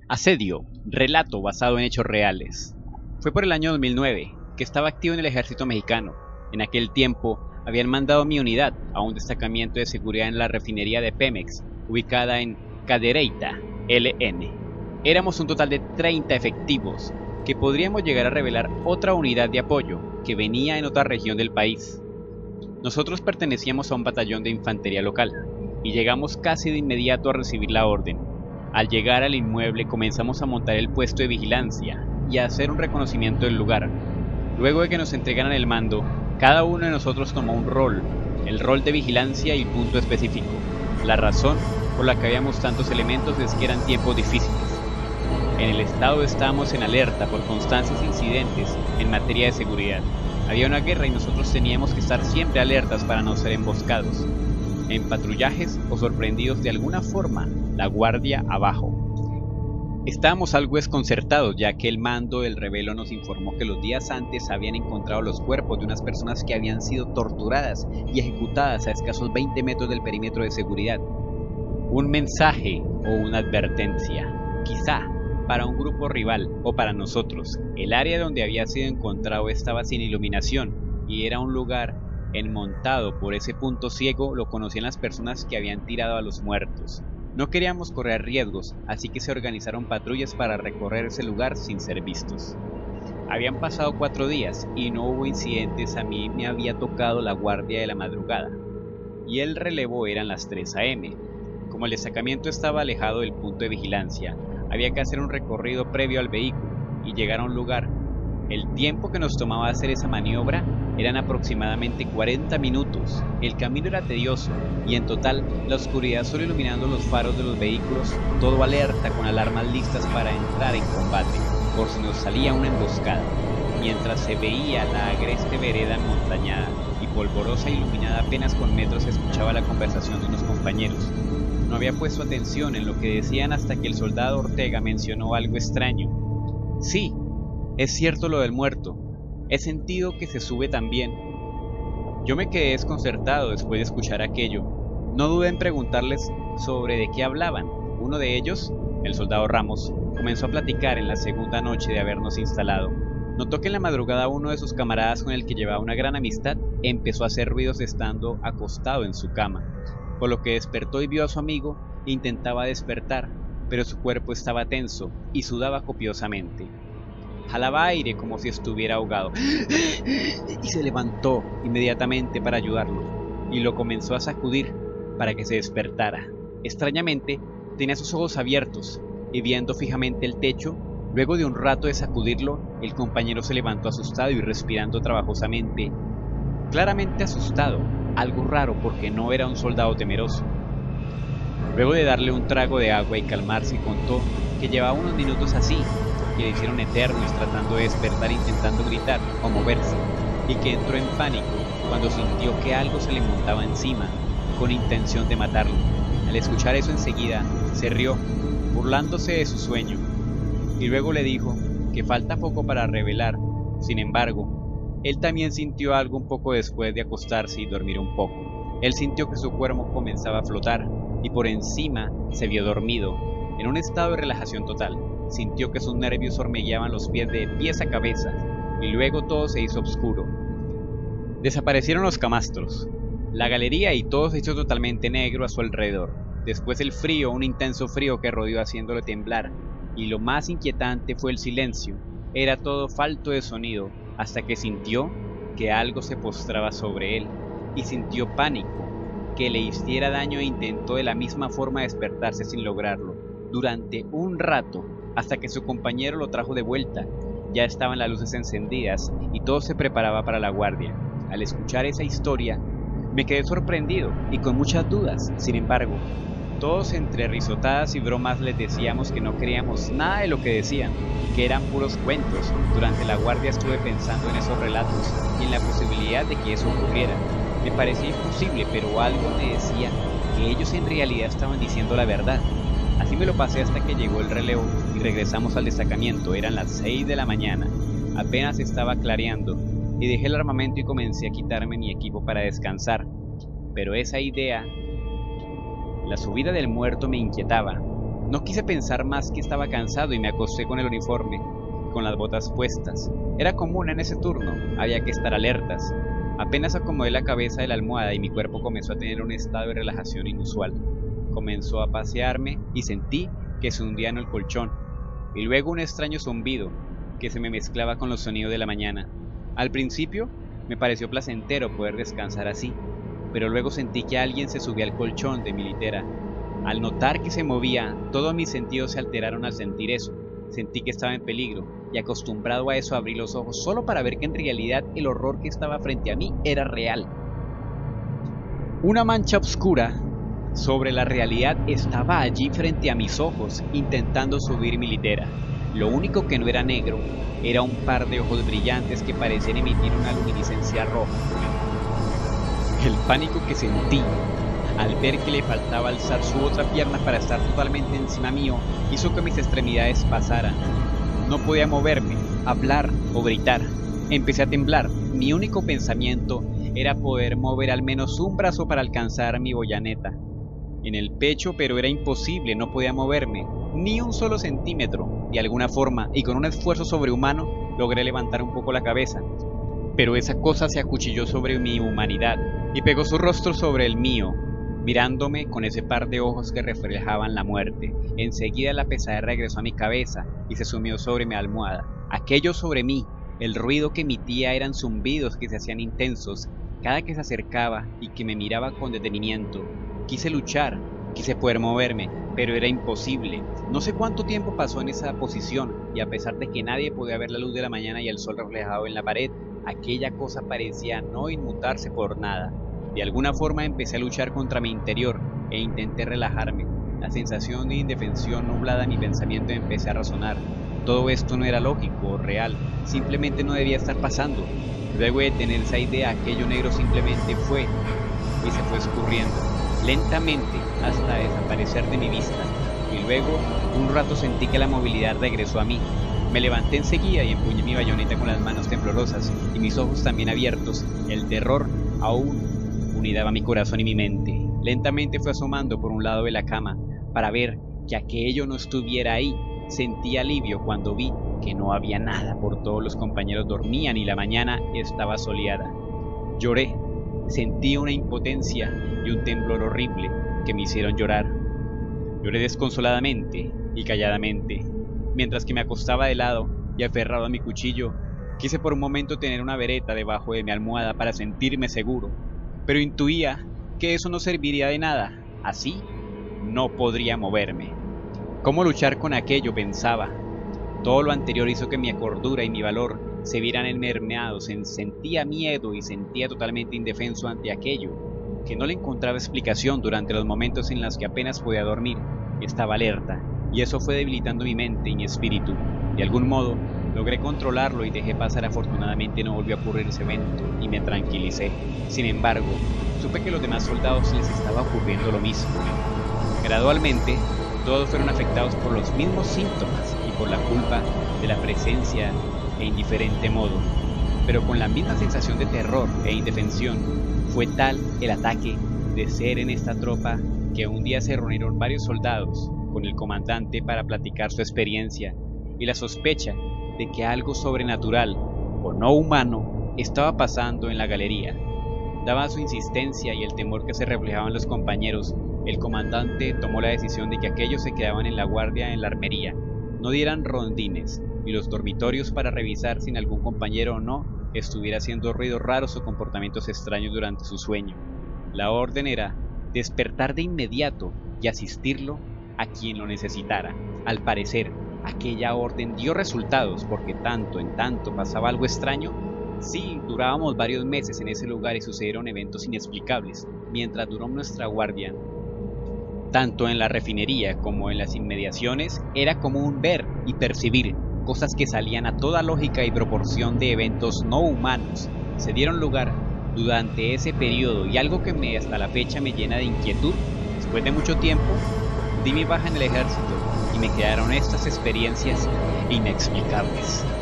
Asedio, relato basado en hechos reales. Fue por el año 2009 que estaba activo en el ejército mexicano. En aquel tiempo habían mandado mi unidad a un destacamento de seguridad en la refinería de Pemex, ubicada en Cadereyta, LN. Éramos un total de 30 efectivos, que podríamos llegar a revelar otra unidad de apoyo que venía en otra región del país. Nosotros pertenecíamos a un batallón de infantería local, y llegamos casi de inmediato a recibir la orden. Al llegar al inmueble comenzamos a montar el puesto de vigilancia y a hacer un reconocimiento del lugar. Luego de que nos entregaran el mando, cada uno de nosotros tomó un rol, el rol de vigilancia y punto específico. La razón por la que habíamos tantos elementos es que eran tiempos difíciles. En el estado estábamos en alerta por constantes incidentes en materia de seguridad. Había una guerra y nosotros teníamos que estar siempre alertas para no ser emboscados, en patrullajes o sorprendidos de alguna forma, la guardia abajo. Estábamos algo desconcertados, ya que el mando del rebelo nos informó que los días antes habían encontrado los cuerpos de unas personas que habían sido torturadas y ejecutadas a escasos 20 metros del perímetro de seguridad. Un mensaje o una advertencia, quizá para un grupo rival o para nosotros. El área donde había sido encontrado estaba sin iluminación y era un lugar enmontado. Por ese punto ciego lo conocían las personas que habían tirado a los muertos. No queríamos correr riesgos, así que se organizaron patrullas para recorrer ese lugar sin ser vistos. Habían pasado 4 días y no hubo incidentes. A mí me había tocado la guardia de la madrugada y el relevo eran las 3 a.m. Como el destacamento estaba alejado del punto de vigilancia, había que hacer un recorrido previo al vehículo y llegar a un lugar. El tiempo que nos tomaba hacer esa maniobra eran aproximadamente 40 minutos. El camino era tedioso y en total la oscuridad solo iluminando los faros de los vehículos, todo alerta con alarmas listas para entrar en combate por si nos salía una emboscada. Mientras se veía la agreste vereda montañada y polvorosa iluminada apenas con metros, se escuchaba la conversación de unos compañeros. No había puesto atención en lo que decían hasta que el soldado Ortega mencionó algo extraño. Sí, es cierto lo del muerto. He sentido que se sube también. Yo me quedé desconcertado después de escuchar aquello. No dudé en preguntarles sobre de qué hablaban. Uno de ellos, el soldado Ramos, comenzó a platicar en la segunda noche de habernos instalado. Notó que en la madrugada uno de sus camaradas, con el que llevaba una gran amistad, empezó a hacer ruidos estando acostado en su cama, por lo que despertó y vio a su amigo e intentaba despertar, pero su cuerpo estaba tenso y sudaba copiosamente. Jalaba aire como si estuviera ahogado y se levantó inmediatamente para ayudarlo y lo comenzó a sacudir para que se despertara. Extrañamente, tenía sus ojos abiertos y viendo fijamente el techo. Luego de un rato de sacudirlo, el compañero se levantó asustado y respirando trabajosamente, claramente asustado, algo raro porque no era un soldado temeroso. Luego de darle un trago de agua y calmarse, contó que llevaba unos minutos así, que le hicieron eternos tratando de despertar, intentando gritar o moverse, y que entró en pánico cuando sintió que algo se le montaba encima con intención de matarlo. Al escuchar eso enseguida se rió, burlándose de su sueño, y luego le dijo que falta poco para revelar. Sin embargo, él también sintió algo un poco después de acostarse y dormir un poco. Él sintió que su cuerpo comenzaba a flotar y por encima se vio dormido, en un estado de relajación total. Sintió que sus nervios hormigueaban los pies de pies a cabeza y luego todo se hizo oscuro. Desaparecieron los camastros, la galería y todo se hizo totalmente negro a su alrededor. Después el frío, un intenso frío que rodeó haciéndole temblar, y lo más inquietante fue el silencio. Era todo falto de sonido hasta que sintió que algo se postraba sobre él y sintió pánico, que le hiciera daño e intentó de la misma forma despertarse sin lograrlo. Durante un rato, hasta que su compañero lo trajo de vuelta, ya estaban las luces encendidas y todo se preparaba para la guardia. Al escuchar esa historia, me quedé sorprendido y con muchas dudas. Sin embargo, todos entre risotadas y bromas les decíamos que no creíamos nada de lo que decían, que eran puros cuentos. Durante la guardia estuve pensando en esos relatos y en la posibilidad de que eso ocurriera. Me parecía imposible, pero algo me decía que ellos en realidad estaban diciendo la verdad. Así me lo pasé hasta que llegó el relevo y regresamos al destacamiento. Eran las 6 de la mañana, apenas estaba clareando, y dejé el armamento y comencé a quitarme mi equipo para descansar. Pero esa idea, la subida del muerto, me inquietaba. No quise pensar más que estaba cansado y me acosté con el uniforme, con las botas puestas. Era común en ese turno, había que estar alertas. Apenas acomodé la cabeza de la almohada y mi cuerpo comenzó a tener un estado de relajación inusual. Comenzó a pasearme y sentí que se hundía en el colchón, y luego un extraño zumbido que se me mezclaba con los sonidos de la mañana. Al principio me pareció placentero poder descansar así, pero luego sentí que alguien se subía al colchón de mi litera. Al notar que se movía, todos mis sentidos se alteraron al sentir eso. Sentí que estaba en peligro, y acostumbrado a eso abrí los ojos solo para ver que en realidad el horror que estaba frente a mí era real. Una mancha oscura sobre la realidad estaba allí frente a mis ojos, intentando subir mi litera. Lo único que no era negro era un par de ojos brillantes que parecían emitir una luminiscencia roja. El pánico que sentí al ver que le faltaba alzar su otra pierna para estar totalmente encima mío hizo que mis extremidades pasaran. No podía moverme, hablar o gritar. Empecé a temblar. Mi único pensamiento era poder mover al menos un brazo para alcanzar mi boyaneta en el pecho, pero era imposible, no podía moverme ni un solo centímetro. De alguna forma y con un esfuerzo sobrehumano logré levantar un poco la cabeza, pero esa cosa se acuchilló sobre mi humanidad y pegó su rostro sobre el mío, mirándome con ese par de ojos que reflejaban la muerte. Enseguida la pesadez regresó a mi cabeza y se sumió sobre mi almohada. Aquello sobre mí, el ruido que emitía eran zumbidos que se hacían intensos cada que se acercaba y que me miraba con detenimiento. Quise luchar, quise poder moverme, pero era imposible. No sé cuánto tiempo pasó en esa posición, y a pesar de que nadie podía ver la luz de la mañana y el sol reflejado en la pared, aquella cosa parecía no inmutarse por nada. De alguna forma empecé a luchar contra mi interior e intenté relajarme. La sensación de indefensión nublada mi pensamiento y empecé a razonar. Todo esto no era lógico o real, simplemente no debía estar pasando. Luego de tener esa idea, aquello negro simplemente fue y se fue escurriendo lentamente hasta desaparecer de mi vista, y luego un rato sentí que la movilidad regresó a mí. Me levanté enseguida y empuñé mi bayoneta con las manos temblorosas y mis ojos también abiertos. El terror aún unidaba mi corazón y mi mente. Lentamente fue asomando por un lado de la cama para ver que aquello no estuviera ahí. Sentí alivio cuando vi que no había nada, por todos los compañeros dormían y la mañana estaba soleada. Lloré, sentí una impotencia y un temblor horrible que me hicieron llorar. Lloré desconsoladamente y calladamente, mientras que me acostaba de lado y aferrado a mi cuchillo. Quise por un momento tener una vereta debajo de mi almohada para sentirme seguro, pero intuía que eso no serviría de nada. Así no podría moverme. ¿Cómo luchar con aquello?, pensaba. Todo lo anterior hizo que mi cordura y mi valor se vieran enmermeados. Sentía miedo y sentía totalmente indefenso ante aquello, que no le encontraba explicación durante los momentos en los que apenas podía dormir. Estaba alerta, y eso fue debilitando mi mente y mi espíritu. De algún modo, logré controlarlo y dejé pasar. Afortunadamente no volvió a ocurrir ese evento, y me tranquilicé. Sin embargo, supe que a los demás soldados les estaba ocurriendo lo mismo. Gradualmente, todos fueron afectados por los mismos síntomas y por la culpa de la presencia e indiferente modo, pero con la misma sensación de terror e indefensión. Fue tal el ataque de ser en esta tropa que un día se reunieron varios soldados con el comandante para platicar su experiencia y la sospecha de que algo sobrenatural o no humano estaba pasando en la galería. Dada su insistencia y el temor que se reflejaba en los compañeros, el comandante tomó la decisión de que aquellos se quedaban en la guardia en la armería, no dieran rondines y los dormitorios para revisar si algún compañero o no estuviera haciendo ruidos raros o comportamientos extraños durante su sueño. La orden era despertar de inmediato y asistirlo a quien lo necesitara. Al parecer, aquella orden dio resultados, porque tanto en tanto pasaba algo extraño. Sí, durábamos varios meses en ese lugar y sucedieron eventos inexplicables mientras duró nuestra guardia. Tanto en la refinería como en las inmediaciones era común ver y percibir cosas que salían a toda lógica y proporción de eventos no humanos. Se dieron lugar durante ese periodo, y algo que hasta la fecha me llena de inquietud. Después de mucho tiempo, di mi baja en el ejército y me quedaron estas experiencias inexplicables.